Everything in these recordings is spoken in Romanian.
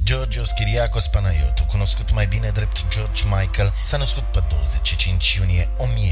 Georgios Kyriakos Panayotou, cunoscut mai bine drept George Michael, s-a născut pe 25 iunie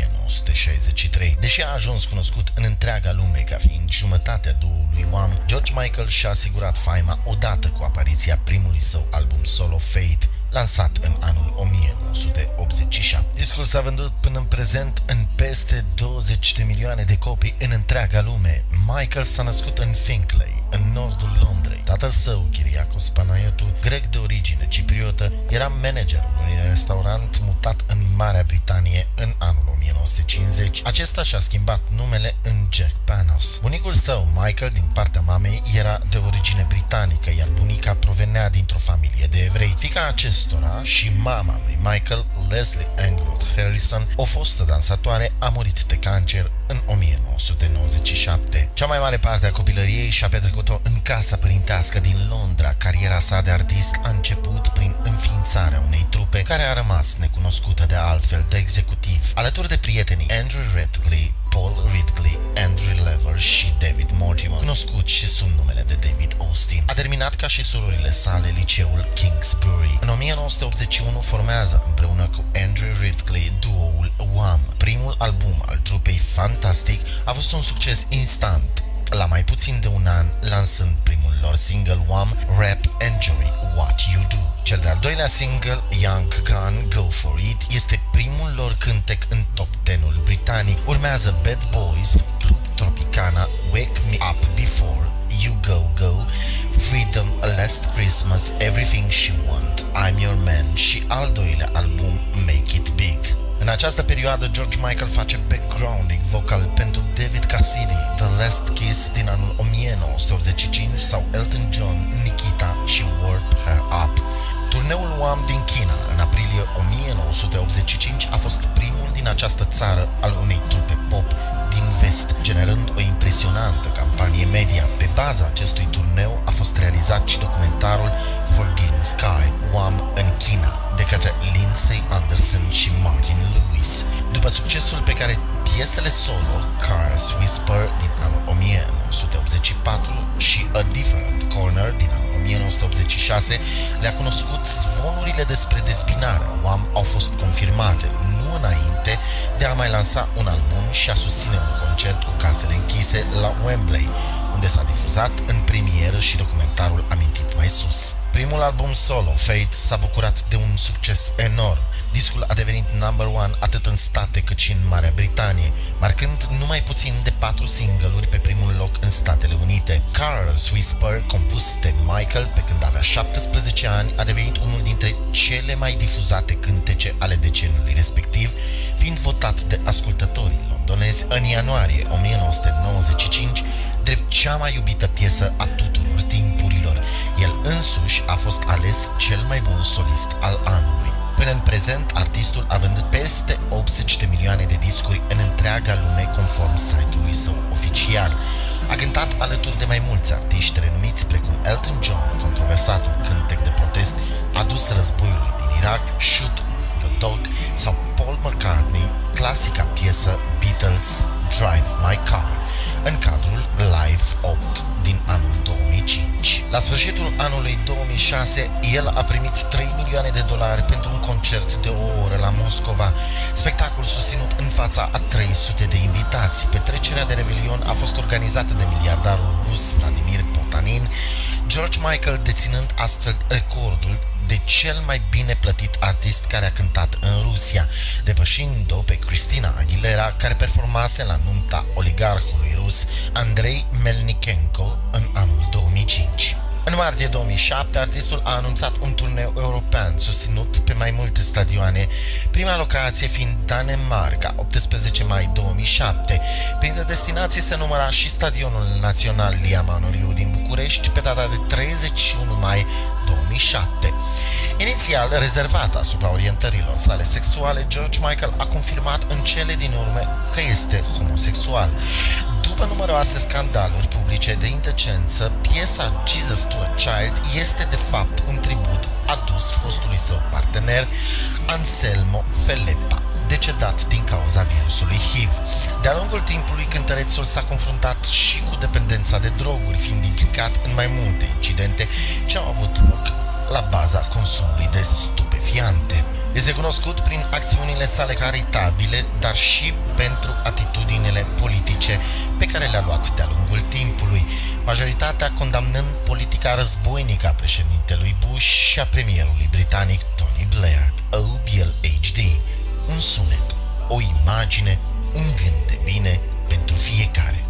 1963. Deși a ajuns cunoscut în întreaga lume ca fiind jumătatea duoului Wham, George Michael și-a asigurat faima odată cu apariția primului său album solo Fate, lansat în anul 1987. Discul s-a vândut până în prezent în peste 20 de milioane de copii în întreaga lume. Michael s-a născut în Finchley, în nordul Londrei. Tatăl său, Kyriakos Panayotou, grec de origine cipriotă, era managerul unui restaurant mutat în Marea Britanie în anul 1950. Acesta și-a schimbat numele în Jack Panos. Bunicul său, Michael, din partea mamei, era de origine britanică, iar bunica provenea dintr-o familie de evrei. Fiica acestora și mama lui Michael, Leslie Anglot Harrison, o fostă dansatoare, a murit de cancer în 1997. Cea mai mare parte a copilăriei și-a petrecut-o în casa părintească din Londra. Cariera sa de artist a început prin înființarea unei trupe care a rămas necunoscută de altfel de executiv. Alături de prietenii Andrew Ridgley, Paul Ridgley, Andrew Lever și David Mortimer, cunoscut și sub numele de David Austin. A terminat ca și surorile sale liceul Kingsbury. În 1981 formează împreună cu Andrew Ridgley duoul Wham. Primul album al trupei Fantastic a fost un succes instant, la mai puțin de un an lansând primul lor single Wham, Rap Enjoy What You Do. Cel de-al doilea single, Young Gun Go For It, este primul lor cântec în top 10-ul britanic. Urmează Bad Boys, Club Tropicana, Wake Me Up Before You Go Go, Freedom, Last Christmas, Everything She Want, I'm Your Man și al doilea album, Make It Big. În această perioadă, George Michael face backgrounding vocal pentru David Cassidy, The Last Kiss din anul 1985 sau Elton John, Nikita și Warp Her Up. Turneul Wham din China în aprilie 1985 a fost primul din această țară al unei trupe pop din vest, generând o impresionantă campanie media. Pe baza acestui turneu a fost realizat și documentarul Forgotten Sky, Wham în China, de către Lindsay Anderson și Martin Lewis. După succesul pe care piesele solo Cars Whisper din anul 1984 și A Different Corner din anul 1986 le-a cunoscut, zvonurile despre dezbinarea Wham au fost confirmate, nu înainte de a mai lansa un album și a susține un concert cu casele închise la Wembley, unde s-a difuzat în premieră și documentarul amintit mai sus. Primul album solo, Fate, s-a bucurat de un succes enorm. Discul a devenit number one atât în state cât și în Marea Britanie, marcând numai puțin de 4 single-uri pe primul loc în Statele Unite. Carl's Whisper, compus de Michael pe când avea 17 ani, a devenit unul dintre cele mai difuzate cântece ale deceniului respectiv, fiind votat de ascultătorii londonezi în ianuarie 1995 drept cea mai iubită piesă a tuturor timpurilor. El însuși a fost ales cel mai bun solist al anului. Până în prezent, artistul a vândut peste 80 de milioane de discuri în întreaga lume, conform site-ului său oficial. A cântat alături de mai mulți artiști renumiți precum Elton John, controversatul cântec de protest adus războiului din Irak, Shoot the Dog, sau Paul McCartney, clasica piesă Beatles Drive My Car, în cadrul Live 8 din anul 2005. La sfârșitul anului 2006, el a primit 3 milioane de dolari pentru un concert de o oră la Moscova, spectacol susținut în fața a 300 de invitați. Petrecerea de Revelion a fost organizată de miliardarul rus Vladimir Potanin, George Michael deținând astfel recordul de cel mai bine plătit artist care a cântat în Rusia, depășind-o pe Christina Aguilera, care performase la nunta oligarhului rus Andrei Melnichenko în anul 2005. În martie 2007, artistul a anunțat un turneu european susținut pe mai multe stadioane, prima locație fiind Danemarca, 18 mai 2007. Printre destinații se număra și Stadionul Național Lia Manoliu din București pe data de 31 mai 2007. Inițial rezervat asupra orientărilor sale sexuale, George Michael a confirmat în cele din urmă că este homosexual. După numeroase scandaluri publice de indecență, piesa Jesus to a Child este de fapt un tribut adus fostului său partener Anselmo Felepa, decedat din cauza virusului HIV. De-a lungul timpului, cântărețul s-a confruntat și cu dependența de droguri, fiind implicat în mai multe incidente ce au avut loc la baza consumului de stupefiante. Este cunoscut prin acțiunile sale caritabile, dar și pentru atitudinile politice pe care le-a luat de-a lungul timpului, majoritatea condamnând politica războinică a președintelui Bush și a premierului britanic Tony Blair. OBL HD, un sunet, o imagine, un gând de bine pentru fiecare.